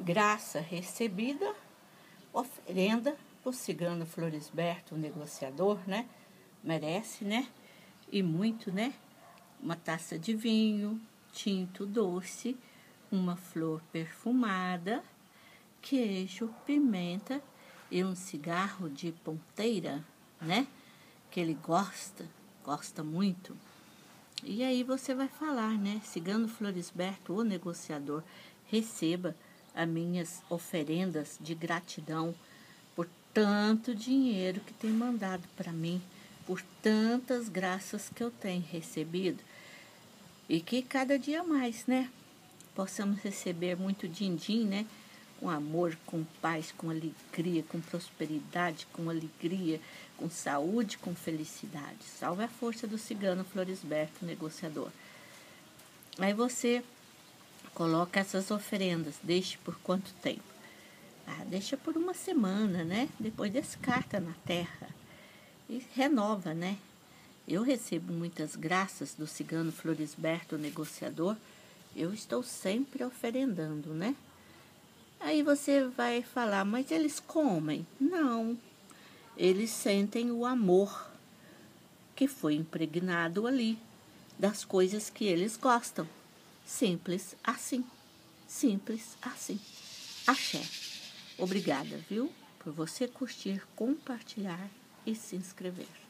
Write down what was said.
Graça recebida, oferenda o cigano Florisberto, o negociador, né? Merece, né? E muito, né? Uma taça de vinho, tinto doce, uma flor perfumada, queijo, pimenta e um cigarro de ponteira, né? Que ele gosta muito. E aí você vai falar, né? Cigano Florisberto, o negociador, receba as minhas oferendas de gratidão por tanto dinheiro que tem mandado para mim, por tantas graças que eu tenho recebido. E que cada dia mais, né? Possamos receber muito din-din, né? Com amor, com paz, com alegria, com prosperidade, com alegria, com saúde, com felicidade. Salve a força do cigano Florisberto, negociador. Aí você coloca essas oferendas, deixe por quanto tempo? Deixa por uma semana, né? Depois descarta na terra e renova, né? Eu recebo muitas graças do cigano Florisberto, negociador. Eu estou sempre oferendando, né? Aí você vai falar, mas eles comem? Não, eles sentem o amor que foi impregnado ali, das coisas que eles gostam. Simples assim, simples assim. Axé. Obrigada, viu? Por você curtir, compartilhar e se inscrever.